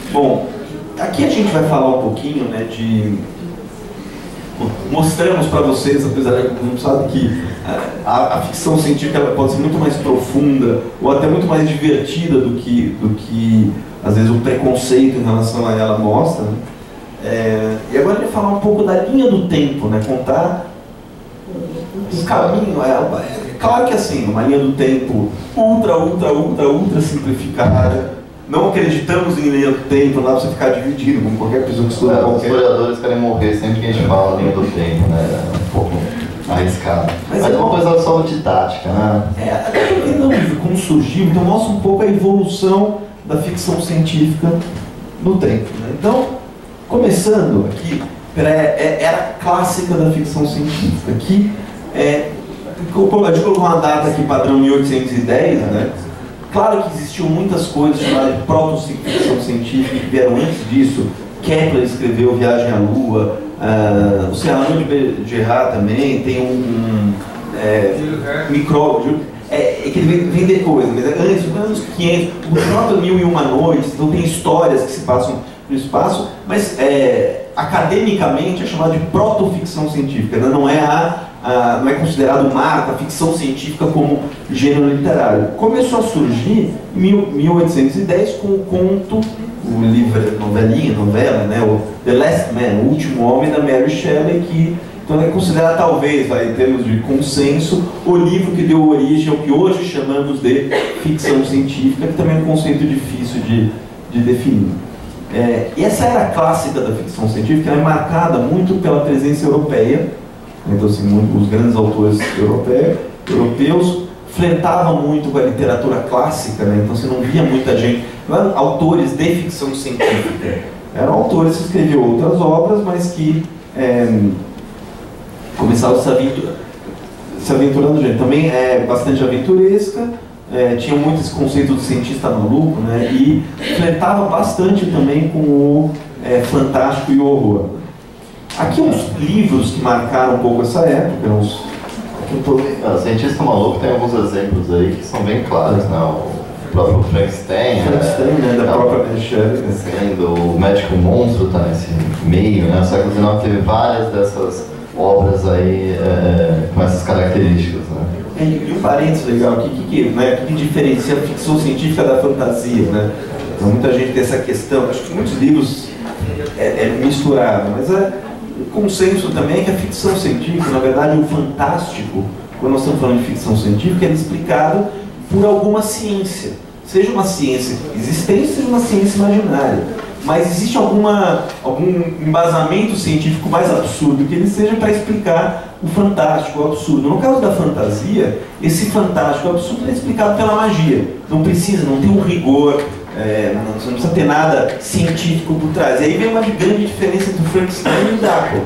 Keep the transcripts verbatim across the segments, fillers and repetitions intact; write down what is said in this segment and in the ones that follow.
Bom, aqui a gente vai falar um pouquinho, né, de... Mostramos para vocês, apesar de que não sabe que a, a ficção científica ela pode ser muito mais profunda ou até muito mais divertida do que, do que às vezes, o preconceito em relação a ela mostra, né? É, e agora ele vai falar um pouco da linha do tempo, né? Contar um caminho. É, é claro que assim, uma linha do tempo ultra, ultra, ultra, ultra simplificada. Não acreditamos em linha do tempo, não dá pra você ficar dividido, como qualquer pessoa que estuda é, qualquer... Os historiadores querem morrer sempre que a gente fala linha do tempo, né? É um pouco arriscado. Mas, Mas é uma coisa só didática, né? É, até porque não, como surgiu, então mostra um pouco a evolução da ficção científica no tempo, né? Então, começando aqui, era clássica da ficção científica, que é, a gente colocou uma data aqui padrão mil oitocentos e dez, né? Claro que existiam muitas coisas chamadas de proto-ficção científica que vieram antes disso. Kepler escreveu Viagem à Lua, uh, o Cyrano de Gerard também tem um, um é, micróbio, é, é que ele vem vender coisas, mas antes, nos anos quinhentos, o próprio Mil e Uma Noites, então tem histórias que se passam no espaço, mas é, academicamente é chamado de proto-ficção científica, né? Não é a Ah, não é considerado marca, a ficção científica como gênero literário. Começou a surgir em mil oitocentos e dez com o conto, o livro, novelinha, novela, né, o The Last Man, O Último Homem, da Mary Shelley, que então, é considerado talvez, vai, em termos de consenso, o livro que deu origem ao que hoje chamamos de ficção científica, que também é um conceito difícil de, de definir. É, e essa era clássica da ficção científica, ela é marcada muito pela presença europeia. Então, assim, os grandes autores europeus, europeus flertavam muito com a literatura clássica, né? Então você não via muita gente, não eram autores de ficção científica, eram autores que escreviam outras obras, mas que é, começavam a se, aventura, se aventurando. Gente. Também é bastante aventuresca, é, tinha muito esse conceito do cientista maluco, né? E flertava bastante também com o é, fantástico e o horror. Aqui uns livros que marcaram um pouco essa época. Uns... Tô... O Cientista Maluco tem alguns exemplos aí que são bem claros, né? O próprio Frankenstein, Frankenstein, né? Da é, própria Mary Shelley. O Médico Monstro está nesse meio, né? O século dezenove teve várias dessas obras aí é, com essas características, né? É, e um parênteses legal aqui, que, que, né, que diferencia a ficção científica da fantasia, né? Então, muita gente tem essa questão, acho que muitos livros é, é misturado, mas é o consenso também é que a ficção científica, na verdade, o fantástico, quando nós estamos falando de ficção científica, é explicado por alguma ciência. Seja uma ciência existente, seja uma ciência imaginária. Mas existe alguma, algum embasamento científico mais absurdo que ele seja para explicar o fantástico, o absurdo. No caso da fantasia, esse fantástico, o absurdo é explicado pela magia. Não precisa, não tem um rigor. É, não, você não precisa ter nada científico por trás. E aí vem uma grande diferença entre o Frankenstein e o Drácula.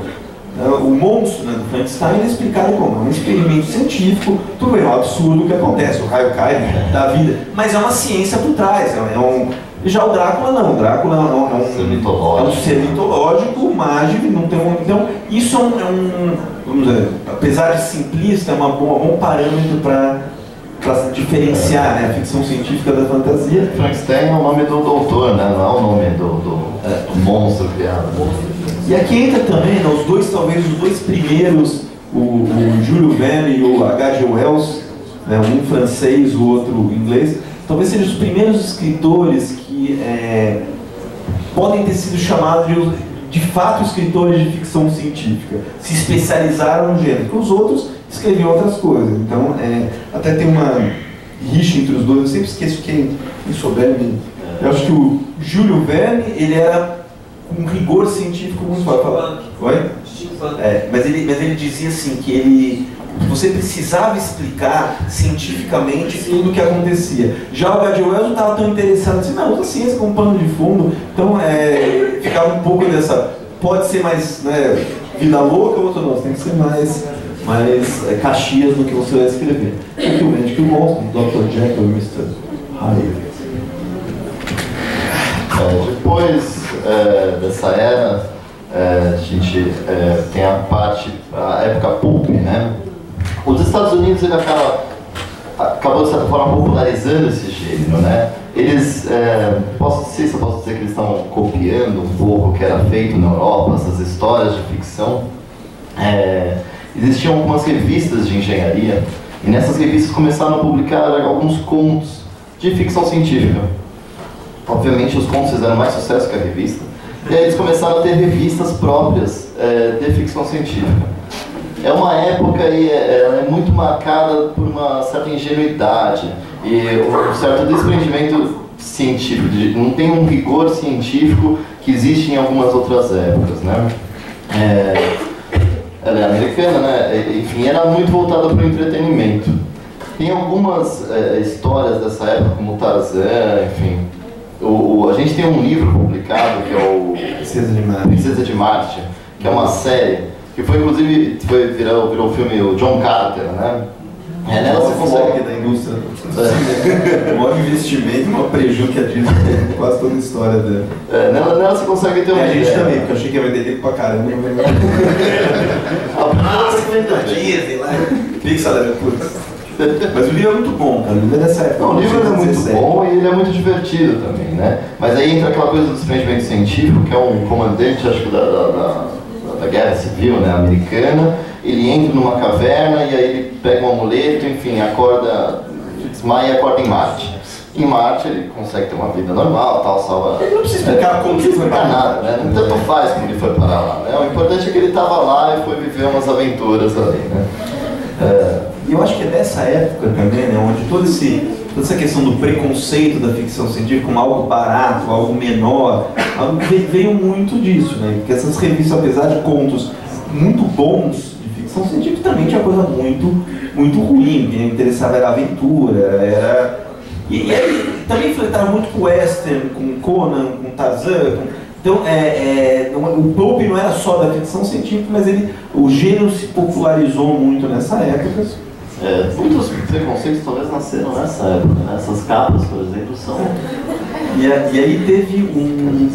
O monstro, né, do Frankenstein é explicado como um experimento científico, tudo bem, é um absurdo que acontece, o raio cai da vida, mas é uma ciência por trás. É um... Já o Drácula não, o Drácula é um, é um, ser, mitológico. É um ser mitológico, mágico, não tem um... Então, isso é um, é um vamos dizer, apesar de simplista, é uma boa, um bom parâmetro para para diferenciar, né, a ficção científica da fantasia. Frankenstein é o nome do doutor, né? Não é o nome do, do, é, do monstro criado. E aqui entra também, né, os dois, talvez os dois primeiros, o, o Jules Verne e o H G Wells, né, um francês, o outro inglês, talvez sejam os primeiros escritores que é, podem ter sido chamados de, de fato escritores de ficção científica, se especializaram no gênero, porque os outros escreviam outras coisas. Então, é, até tem uma rixa entre os dois, eu sempre esqueço quem, quem souber. Eu acho que o Jules Verne, ele era com um rigor científico muito forte. Oi? É, mas, ele, mas ele dizia assim, que ele, você precisava explicar cientificamente tudo o que acontecia. Já o H G Wells não estava tão interessado assim, não, usa a ciência como pano de fundo. Então, é, ficava um pouco dessa, pode ser mais, né, vida louca, ou outro não, tem que ser mais... mais é, Caxias do que você vai escrever. Aqui o Médico e o Monstro, doutor Jekyll e mister Hyde. É, depois é, dessa era, é, a gente é, tem a parte, a época pulp, né? Os Estados Unidos, ele acaba, acabou de certa forma popularizando esse gênero, né? Eles, é, posso, não sei se eu posso dizer que eles estão copiando um pouco o que era feito na Europa, essas histórias de ficção. É, existiam algumas revistas de engenharia, e nessas revistas começaram a publicar alguns contos de ficção científica. Obviamente os contos fizeram mais sucesso que a revista, e aí eles começaram a ter revistas próprias é, de ficção científica. É uma época e é, é muito marcada por uma certa ingenuidade e um certo desprendimento científico. Não tem um rigor científico que existe em algumas outras épocas, né? É, ela é americana, né? Enfim, era muito voltada para o entretenimento. Tem algumas é, histórias dessa época, como Tarzan, enfim. O, o, a gente tem um livro publicado que é o Princesa de Marte, Princesa de Marte, que é uma série que foi inclusive foi, virou, virou o filme o John Carter, né? É, nela você consegue da indústria, é. O maior investimento, o maior prejuízo que a Disney tem, quase toda a história dela. É, nela, nela você consegue ter uma é, a gente ideia. também, porque eu achei que ia vender livro pra caramba. Ah, Disney lá, Pixar, putz. Mas o livro é muito bom, cara. O livro é dessa época. Não, o livro é muito bom e ele é muito divertido também, né? Mas aí entra aquela coisa do desprendimento científico, que é um comandante, acho que da, da, da, da Guerra Civil, né, americana. Ele entra numa caverna e aí ele pega um amuleto, enfim, acorda, desmaia e acorda em Marte. Em Marte ele consegue ter uma vida normal, tal, salva... Ele não precisa explicar como que foi para nada, né? Não tanto faz como ele foi parar lá, né? O importante é que ele estava lá e foi viver umas aventuras ali, né? É... E eu acho que é dessa época também, né, onde todo esse, toda essa questão do preconceito da ficção científica como algo barato, algo menor, algo que veio muito disso, né? Porque essas revistas, apesar de contos muito bons de ficção científica, também tinha coisa muito, muito ruim. Quem interessava era a aventura, era... E, e aí também flertava muito com o western, com Conan, com Tarzan, com... Então, é, é, o pulp não era só da ficção científica, mas ele, o gênero se popularizou muito nessa época. É, muitos preconceitos talvez nasceram nessa época, né? Essas capas, por exemplo, são... E, a, e aí teve um,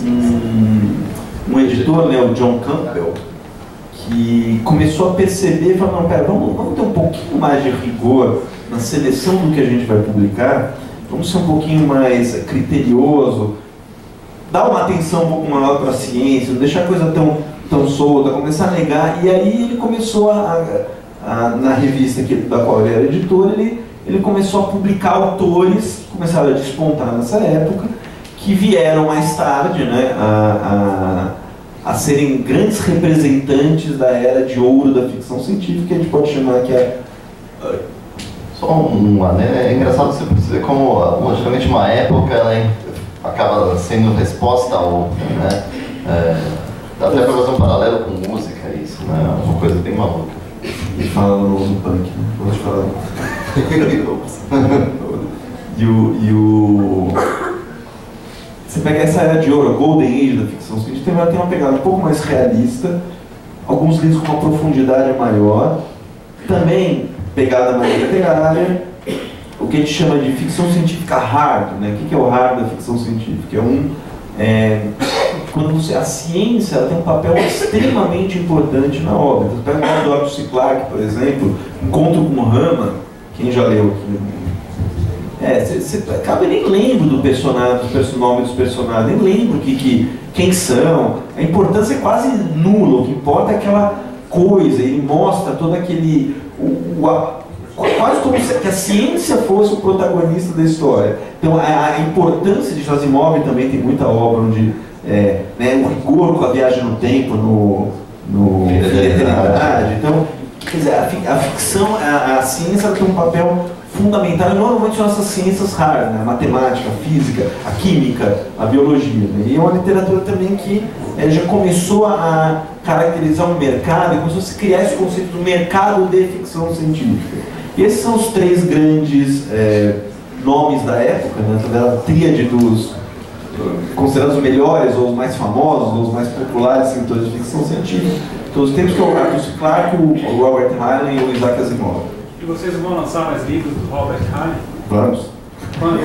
um, um editor, né, o John Campbell, que começou a perceber e falou, não, pera, vamos, vamos ter um pouquinho mais de rigor na seleção do que a gente vai publicar, vamos ser um pouquinho mais criterioso, dar uma atenção um pouco maior para a ciência, não deixar a coisa tão, tão solta, começar a negar. E aí ele começou a, a, a na revista que, da qual ele era editor, ele, ele começou a publicar autores, começaram a despontar nessa época, que vieram mais tarde, né, a, a, a serem grandes representantes da era de ouro da ficção científica, que a gente pode chamar que é... Só uma, né? É engraçado você perceber como, logicamente, uma época ela acaba sendo resposta a outra, né? É, dá até para fazer um paralelo com música, isso, né? É uma coisa bem maluca. E fala no, no punk, né? Vamos falar. e o... E o... Você pega essa era de ouro, a Golden Age da ficção científica, tem uma pegada um pouco mais realista, alguns livros com uma profundidade maior, também pegada mais literária, o que a gente chama de ficção científica hard, né? O que é o hard da ficção científica? É um, é, quando você, a ciência ela tem um papel extremamente importante na obra. Você pega o do Arthur C. Clarke, por exemplo, Encontro com Rama, quem já leu aqui? É, você acaba nem lembro do personagem, do nome dos personagens, nem lembro que, que, quem são. A importância é quase nula, o que importa é aquela coisa, ele mostra todo aquele... O, o, a, quase como se que a ciência fosse o protagonista da história. Então a, a importância de Asimov também tem muita obra onde é, né, o rigor com a viagem no tempo, no, no Fim da Eternidade. Então, quer dizer, a, a ficção, a, a ciência ela tem um papel fundamental, e normalmente são essas ciências raras, né? A matemática, a física, a química, a biologia. Né? E é uma literatura também que é, já começou a caracterizar um mercado, e começou a se criar esse conceito do mercado de ficção científica. E esses são os três grandes é, nomes da época, né? A tríade dos considerados os melhores, ou os mais famosos, ou os mais populares escritores de ficção científica. Todos os tempos que é o Arthur C. Clarke, o Robert Heinlein e o Isaac Asimov. E vocês vão lançar mais livros do Robert Heinlein? Vamos. Quando?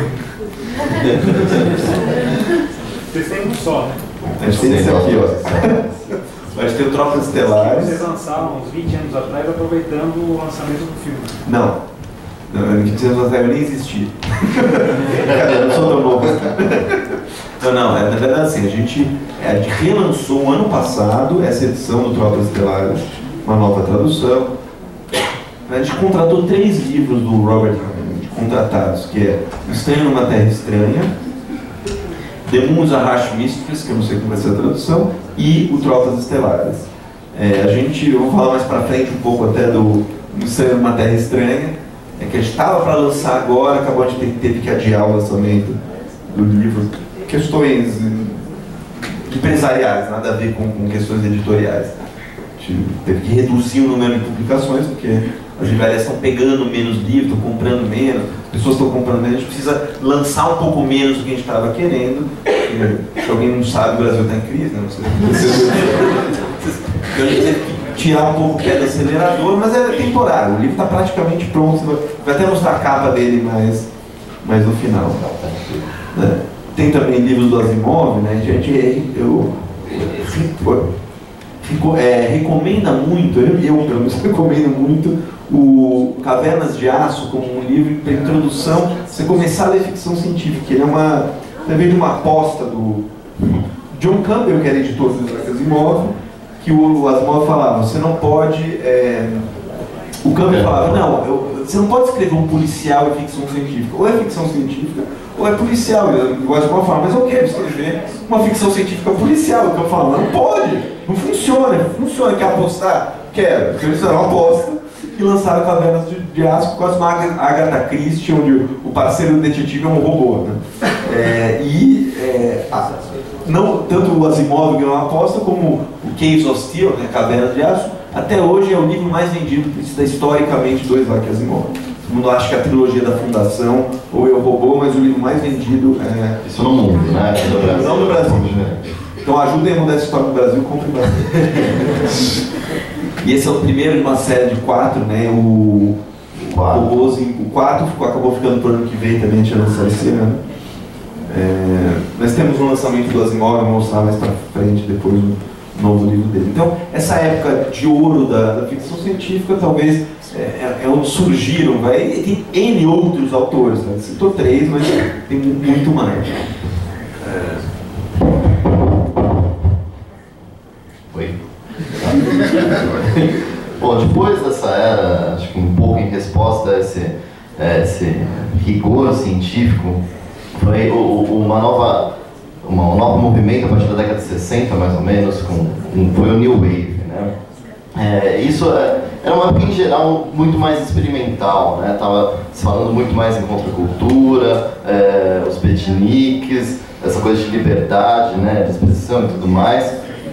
Vocês têm um só, né? A gente tem esse aqui, ó. Vai ter o Tropas Estelares. Vocês lançaram uns vinte anos atrás aproveitando o lançamento do filme. Não. Não, quinze anos atrás eu nem existia. Eu não sou tão novo. Não, não, é, na verdade assim, a gente, a gente relançou ano passado essa edição do Tropas Estelares, uma nova tradução. A gente contratou três livros do Robert Heinlein, contratados, que é Estranho numa Terra Estranha, The Moon's a Harsh Mistress, que eu não sei como vai ser a tradução, e o Tropas Estelares. É, a gente, eu vou falar mais pra frente um pouco até do Estranho numa Terra Estranha, é que a gente estava para lançar agora, acabou de ter, teve que adiar o lançamento do livro. Questões empresariais, nada a ver com, com questões editoriais. A gente teve que reduzir o número de publicações, porque as livrarias estão pegando menos livros, estão comprando menos, as pessoas estão comprando menos, a gente precisa lançar um pouco menos do que a gente estava querendo. E, se alguém não sabe, o Brasil está em crise, né? Não sei. Então a gente teve que tirar um pouco o pé do acelerador, mas é temporário. O livro está praticamente pronto, vai até mostrar a capa dele mais, mais no final. É. Tem também livros do Asimov, né? A gente, eu, eu, eu é, recomenda muito, eu, eu pelo menos recomendo muito o Cavernas de Aço como um livro para introdução, você começar a ler ficção científica. Ele é uma, também de uma aposta do John Campbell, que era editor do Asimov, que o Asimov falava, você não pode... É, o Campbell falava, não, eu, você não pode escrever um policial em ficção científica. Ou é ficção científica, ou é policial. O Asimov falava, mas eu quero escrever uma ficção científica policial. O Campbell falava, não pode, não funciona, funciona, quer apostar? Quero. Então eles fizeram uma aposta e lançaram Cavernas de, de Aço, quase uma Agatha Christie, onde o parceiro do detetive é um robô. Né? É, e... É, a, Não, tanto o Asimov ganhou uma aposta, como o Caves of Steel, né, Cavernas de Aço, até hoje é o livro mais vendido, precisa historicamente do Isaac Asimov. Todo mundo acha que é a trilogia da Fundação ou Eu, Robô, mas o livro mais vendido é... Isso no mundo, né? Aqui no Brasil. Não no Brasil. Então ajudem a mudar essa história no Brasil, compre bastante. E esse é o primeiro de uma série de quatro, né? O Robôs, o quatro acabou ficando pro ano que vem também, a gente ia lançar esse ano. É, nós temos um lançamento do Asimov, vou mostrar mais para frente depois o novo livro dele. Então, essa época de ouro da, da ficção científica talvez é, é onde surgiram, vai, tem N outros autores, né? Citou três, mas tem muito mais. É... Oi? Bom, depois dessa era, acho que um pouco em resposta a esse, a esse rigor científico, foi uma nova, uma, um novo movimento a partir da década de sessenta, mais ou menos, com, com, foi o New Wave, né? É, isso é, era uma época, em geral, muito mais experimental, né? Tava se falando muito mais em contracultura, é, os beatniks, essa coisa de liberdade, né, de expressão e tudo mais.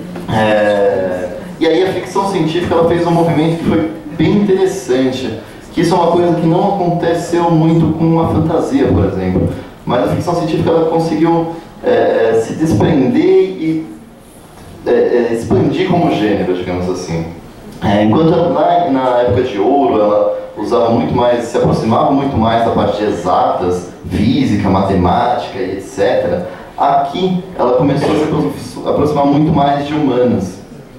É, e aí a ficção científica ela fez um movimento que foi bem interessante, que isso é uma coisa que não aconteceu muito com a fantasia, por exemplo. Mas a ficção científica ela conseguiu é, se desprender e é, é, expandir como gênero, digamos assim. É, enquanto lá na época de ouro ela usava muito mais, se aproximava muito mais da parte de exatas, física, matemática e etcétera, aqui ela começou a se aproximar muito mais de humanas.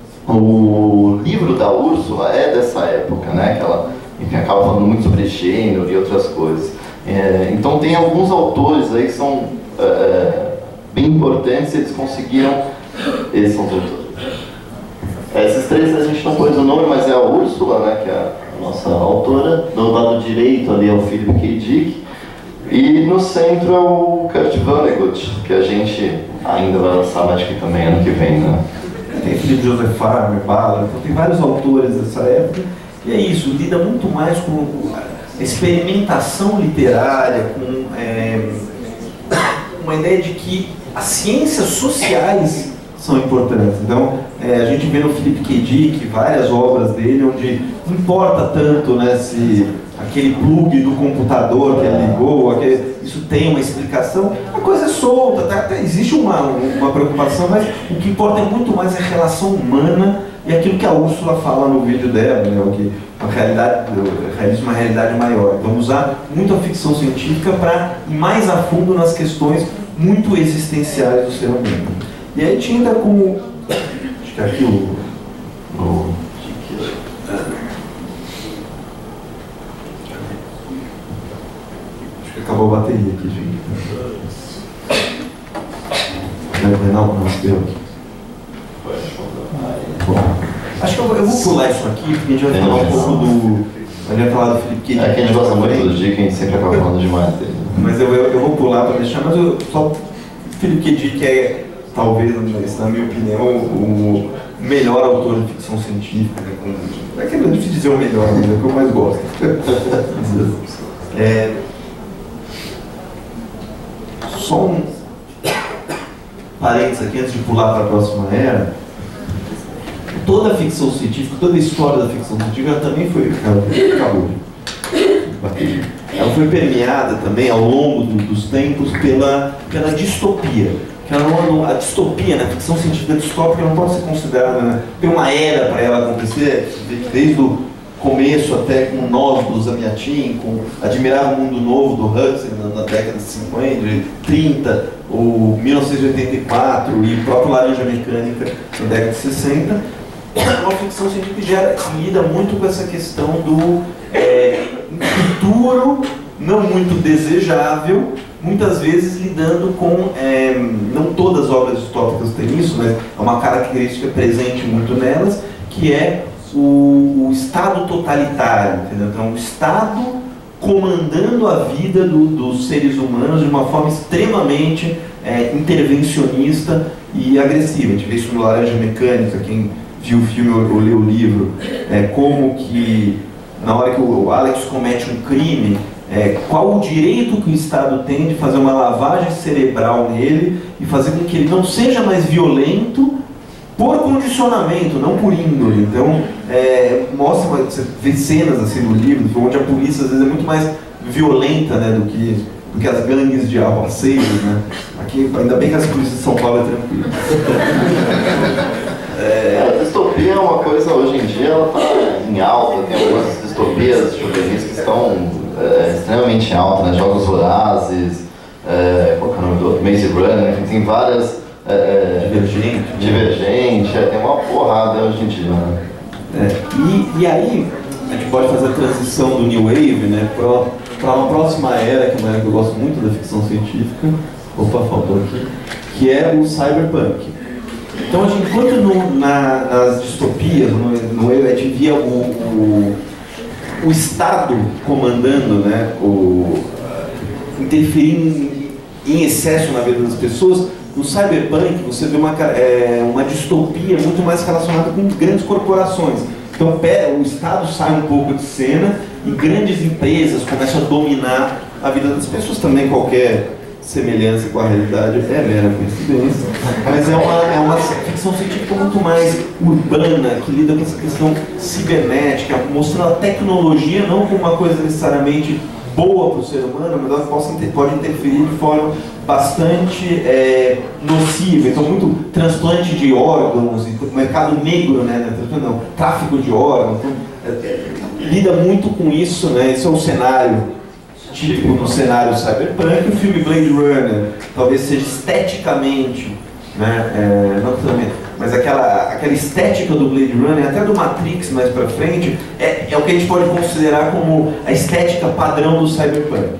O livro da Úrsula é dessa época, né? Que ela enfim, acaba falando muito sobre gênero e outras coisas. É, então tem alguns autores aí que são é, bem importantes, eles conseguiram, eles são todos. Esses três a gente não pôs o nome, mas é a Úrsula, né, que é a nossa autora, do lado direito ali é o Philip K. Dick, e no centro é o Kurt Vonnegut, que a gente ainda vai lançar, acho que também ano que vem, né? Tem Philip Joseph Farmer, Ballard, então tem vários autores dessa época, e é isso, lida muito mais com experimentação literária, com é, uma ideia de que as ciências sociais são importantes. Então, é, a gente vê no Philip K. Dick várias obras dele, onde não importa tanto, né, se aquele plug do computador que ele ligou, aquele, isso tem uma explicação, a coisa é solta, tá, tá, existe uma, uma preocupação, mas o que importa é muito mais a relação humana e aquilo que a Úrsula fala no vídeo dela, né, o que a realidade, realiza uma realidade maior. Vamos usar muito a ficção científica para ir mais a fundo nas questões muito existenciais do ser humano. E aí a gente entra com, acho que aqui o, o Acho que acabou a bateria aqui, gente. Não, não, não, deu aqui. Bom, acho que eu, eu vou pular isso aqui, porque a gente vai falar um pouco do... A gente vai falar do Philip K. Dick. É que a gente gosta muito do Dick, a gente sempre acaba falando demais dele. Mas eu, eu, eu vou pular para deixar, mas eu, só o Philip K. Dick é, talvez, na minha opinião, o melhor autor de ficção científica. Né, com, é que não é difícil dizer o melhor, mas é o que eu mais gosto. é, só um parênteses aqui, antes de pular para a próxima era. Toda a ficção científica, toda a história da ficção científica também foi... Acabou. Ela foi permeada também ao longo do, dos tempos pela, pela distopia. Que ela não, a distopia, né, a ficção científica distópica não pode ser considerada, né, tem uma era para ela acontecer, desde o começo até com o Nós do Zamiatin, com Admirável Mundo Novo do Huxley na, na década de cinquenta, de trinta, ou mil novecentos e oitenta e quatro e o próprio Laranja Mecânica na década de sessenta. Uma ficção científica que, gera, que lida muito com essa questão do é, futuro não muito desejável, muitas vezes lidando com, é, não todas as obras distópicas têm isso, mas é uma característica presente muito nelas, que é o, o Estado totalitário, entendeu? Então, o Estado comandando a vida do, dos seres humanos de uma forma extremamente é, intervencionista e agressiva. A gente vê isso no Laranja Mecânica, quem viu o filme ou leu o livro, é, como que na hora que o Alex comete um crime, é, qual o direito que o Estado tem de fazer uma lavagem cerebral nele e fazer com que ele não seja mais violento por condicionamento, não por índole. Então, é, mostra, você vê cenas assim no livro, onde a polícia às vezes é muito mais violenta, né, do que, do que as gangues de arruaceiros, né? Aqui, ainda bem que as polícias de São Paulo é tranquilo. É, a distopia é uma coisa, hoje em dia, ela está em alta, tem algumas distopias juvenis que estão é, extremamente em alta, né? Jogos Vorazes, é, qual é o nome do outro? Maze Runner, enfim, tem várias... É, Divergente. Divergente, é, tem uma porrada hoje em dia, né? É, e, e aí, a gente pode fazer a transição do New Wave, né, para uma próxima era, que é uma era que eu gosto muito da ficção científica, opa, faltou aqui, que é o cyberpunk. Então, a gente, enquanto no, na, nas distopias, no, no, a gente via o, o, o Estado comandando, né, o, interferindo em excesso na vida das pessoas, no cyberpunk você vê uma, é, uma distopia muito mais relacionada com grandes corporações. Então o Estado sai um pouco de cena e grandes empresas começam a dominar a vida das pessoas. Também qualquer semelhança com a realidade é mera coincidência, mas é uma, é uma ficção científica muito mais urbana, que lida com essa questão cibernética, mostrando a tecnologia não como uma coisa necessariamente boa para o ser humano, mas ela pode, pode interferir de forma bastante é, nociva. Então, muito transplante de órgãos, mercado negro, né? Não, tráfico de órgãos, então, é, lida muito com isso, né? Esse é um cenário típico no cenário cyberpunk. O filme Blade Runner talvez seja esteticamente, né? É, não também, mas aquela, aquela estética do Blade Runner, até do Matrix mais pra frente, é, é o que a gente pode considerar como a estética padrão do cyberpunk.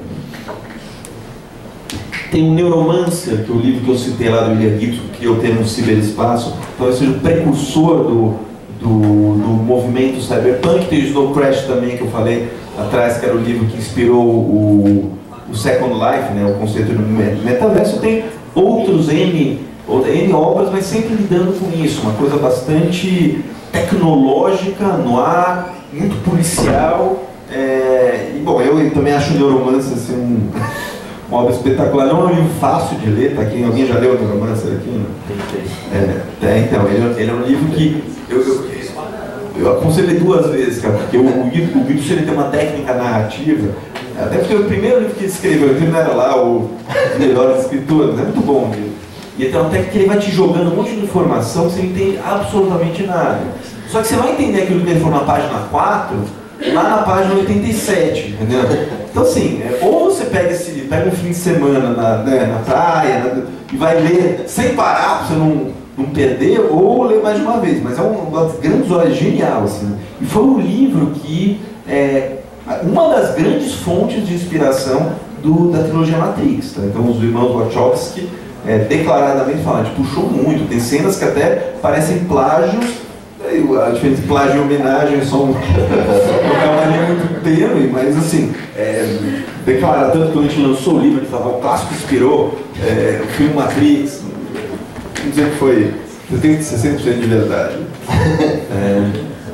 Tem o Neuromancer, que é o livro que eu citei lá do William Gibson, que eu tenho no ciberespaço, talvez seja o precursor do, do, do movimento cyberpunk. Tem o Snow Crash também, que eu falei atrás, que era o livro que inspirou o, o Second Life, né, o conceito do metaverso. Tem outros N, N obras, mas sempre lidando com isso, uma coisa bastante tecnológica, no ar, muito policial. É, e bom, eu também acho o Neuromancer assim, um, uma obra espetacular. Não é um livro fácil de ler, tá aqui? Alguém já leu o Neuromancer aqui? É, é, então, ele, ele é um livro que eu, eu, eu aconselhei duas vezes, cara, porque o, o Guido, o Guido ele tem uma técnica narrativa, até porque o primeiro livro que ele escreveu, ele não era lá o melhor escritor, mas é muito bom o livro. E então até que ele vai te jogando um monte de informação que você não entende absolutamente nada. Só que você vai entender aquilo que ele falou na página quatro, lá na página oitenta e sete, entendeu? Então assim, é, ou você pega, esse, pega um fim de semana na, né, na praia, na, e vai ler sem parar, pra você não, não perder, ou ler mais de uma vez. Mas é uma das grandes horas, genial, assim. E foi um livro que, é, uma das grandes fontes de inspiração do, da trilogia Matrix. Tá? Então os irmãos Wachowski é, declaradamente falam, a gente puxou muito, tem cenas que até parecem plágios. A diferença de plágio e homenagem é só um, uma linha muito tênue, mas assim, é, declara tanto que quando a gente lançou o livro, ele falava, o clássico inspirou é, o filme Matrix, não dizer que foi sessenta por cento de verdade. É,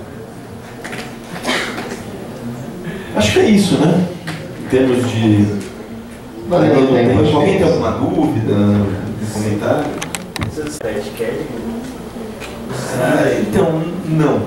acho que é isso, né? Em termos de... Valeu, Alguém tem, tem, tem, alguém tem alguma dúvida, comentário? Ah, então, não.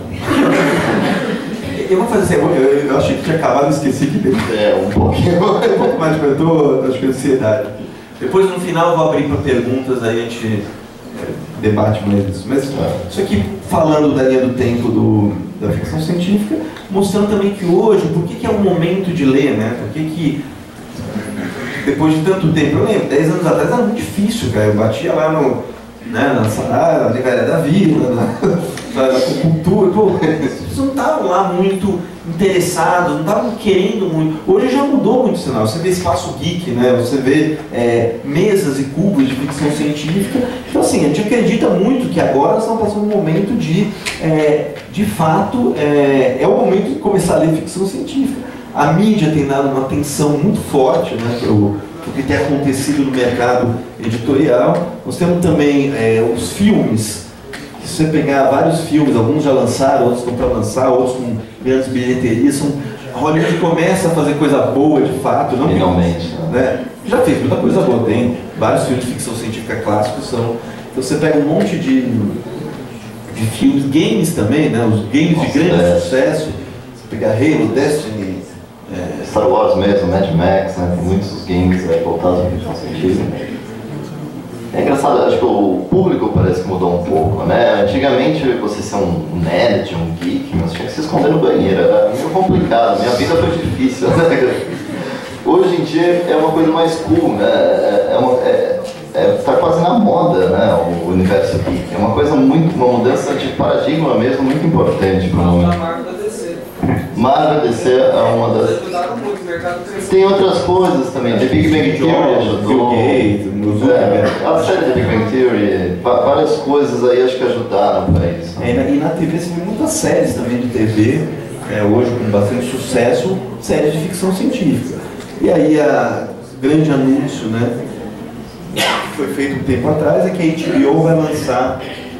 Eu vou fazer assim, eu, eu achei que tinha acabado e esqueci que teve. É, um pouquinho. Um pouco mais, porque eu tô, acho que ansiedade. Depois, no final, eu vou abrir para perguntas, aí a gente é, debate mais isso. Mas isso aqui, falando da linha do tempo do, da ficção científica, mostrando também que hoje, por que, que é um momento de ler, né? Por que que, depois de tanto tempo, eu lembro, dez anos atrás era muito difícil, cara. Eu batia lá no... Né, na Sarara, na Livraria da Vila, na, na, na cultura, pô, vocês não estavam lá muito interessados, não estavam querendo muito. Hoje já mudou muito o sinal, você vê espaço geek, né, você vê é, mesas e cubos de ficção científica. Então assim, a gente acredita muito que agora nós estamos passando um momento de, é, de fato, é, é o momento de começar a ler ficção científica. A mídia tem dado uma atenção muito forte, né, pro, o que tem acontecido no mercado editorial. Nós temos também é, os filmes. Se você pegar vários filmes, alguns já lançaram, outros estão para lançar, outros com grandes bilheterias, são... Hollywood começa a fazer coisa boa de fato. Não Finalmente. Né? Já fez muita coisa boa, tem vários filmes de ficção científica clássicos. São... Então você pega um monte de, de filmes, games também, né? Os games Nossa, de grande é. sucesso. Você pegar Halo, Destiny. É, Star Wars mesmo, Mad Max, né? Tem muitos games aí voltados à ficção científica. É engraçado, acho que o público parece que mudou um pouco, né? Antigamente você ser um nerd, um geek, mas tinha que se esconder no banheiro, era meio complicado, minha vida foi difícil, né? Hoje em dia é uma coisa mais cool, né? É, uma, é, é, tá quase na moda, né? O universo geek. É uma coisa muito, uma mudança de paradigma mesmo muito importante para o mundo. Marvel D C é uma das... Tem outras coisas também, The Big Bang Theory ajudou. É, a série The Big Bang Theory, várias coisas aí acho que ajudaram para isso. É, e na T V você vê muitas séries também de T V, é, hoje com bastante sucesso, séries de ficção científica. E aí a grande anúncio, né, que foi feito um tempo atrás, é que a H B O vai lançar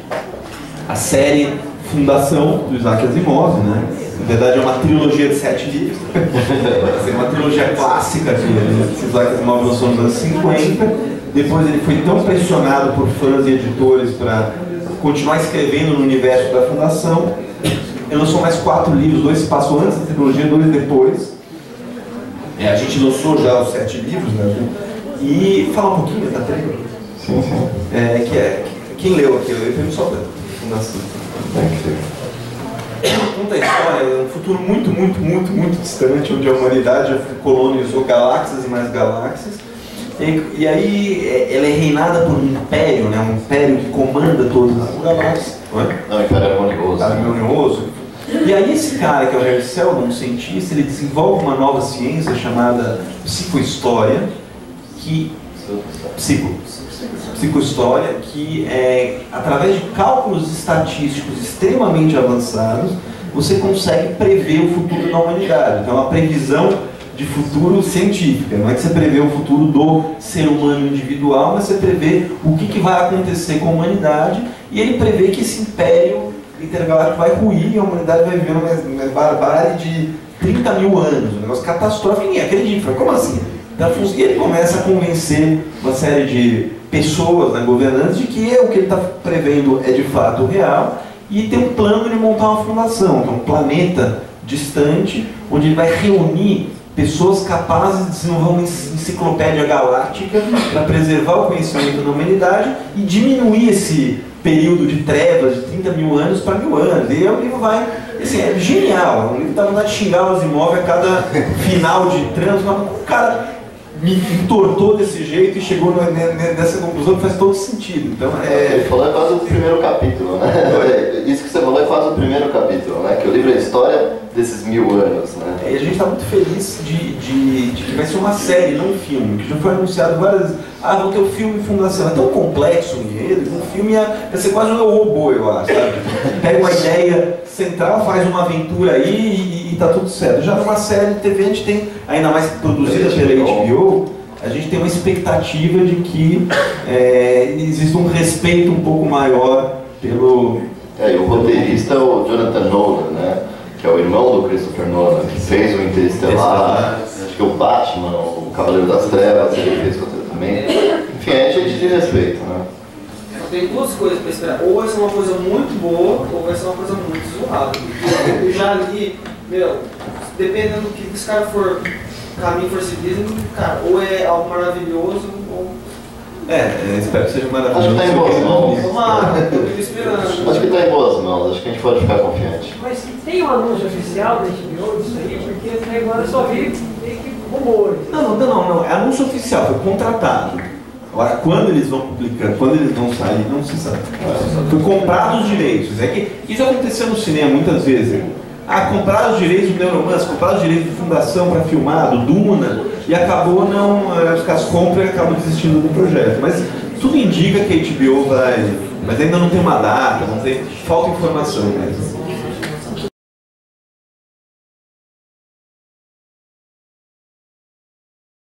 a série Fundação do Isaac Asimov, né? Na verdade é uma trilogia de sete livros. É uma trilogia clássica que Isaac Asimov lançou nos anos cinquenta. Depois ele foi tão pressionado por fãs e editores para continuar escrevendo no universo da Fundação. Ele lançou mais quatro livros, dois se passou antes da trilogia, dois depois. É, a gente lançou já os sete livros, né? E fala um pouquinho da trilogia. Sim, sim. É, que é, quem leu aqui? Eu lembro só da Fundação. Conta a história, é um futuro muito, muito, muito, muito distante, onde a humanidade já colonizou galáxias e mais galáxias. E, e aí ela é reinada por um império, né? Um império que comanda todas as galáxias. Não, é? Não, o império harmonioso. Harmonioso. E aí esse cara, que é o Harry Seldon, um cientista, ele desenvolve uma nova ciência chamada psicohistória, que... Psico. Psicohistória, que é, através de cálculos estatísticos extremamente avançados, você consegue prever o futuro da humanidade. Então é uma previsão de futuro científica. Não é que você prevê o futuro do ser humano individual, mas você prevê o que, que vai acontecer com a humanidade, e ele prevê que esse império intergaláctico vai ruir e a humanidade vai viver uma barbárie de trinta mil anos. Um negócio catastrófico, ninguém acredita. Como assim? E ele começa a convencer uma série de pessoas, né, governantes, de que o que ele está prevendo é de fato real, e tem um plano de montar uma fundação, que é um planeta distante, onde ele vai reunir pessoas capazes de desenvolver uma enciclopédia galáctica para preservar o conhecimento da humanidade e diminuir esse período de trevas de trinta mil anos para mil anos. E aí o livro vai... Assim, é genial, o livro dá vontade de xingar o Asimov a cada final de trânsito, mas o cara me entortou desse jeito e chegou nessa conclusão que faz todo sentido. Então, é... Ele falou é quase o primeiro capítulo, né? Isso que você falou é quase o primeiro capítulo, né? Que o livro é a história desses mil anos, né? E a gente está muito feliz de, de, de que vai ser uma série, não um filme, que já foi anunciado várias vezes. Ah, vão ter o filme Fundação. É tão complexo o enredo, um filme ia, ia ser quase um robô, eu acho, sabe? Pega uma ideia central, faz uma aventura aí e, e tá tudo certo. Já numa série de T V a gente tem, ainda mais produzida pela H B O, a gente tem uma expectativa de que é, exista um respeito um pouco maior pelo... É, e o roteirista é o Jonathan Nolan, né? Que é o irmão do Christopher Nolan, que fez o Interestelar, acho que o Batman, o Cavaleiro das Trevas, ele fez roteiro também. Enfim, é gente de respeito, né? Tem duas coisas para esperar. Ou vai ser uma coisa muito boa, ou vai ser uma coisa muito zoada. Eu já li, meu, dependendo do que esse cara for, caminho for seguido, cara, ou é algo maravilhoso, ou... É, é, espero que seja maravilhoso. Acho que está em boas mãos. Tomara, eu tô esperando. Acho que está em boas mãos, acho que a gente pode ficar confiante. Mas tem um anúncio oficial da H B O disso aí? Porque até agora eu só vi meio que rumores. Não, não, não, não, é anúncio oficial, foi contratado. Agora, quando eles vão publicar, quando eles vão sair, não se sabe. Foi comprado os direitos. É que isso aconteceu no cinema muitas vezes. Ah, compraram os direitos do Neuromance, compraram os direitos de Fundação para filmar, do Duna, e acabou não, os caras compram e acabam desistindo do projeto. Mas tudo indica que a H B O vai, mas ainda não tem uma data, não tem, falta informação mesmo.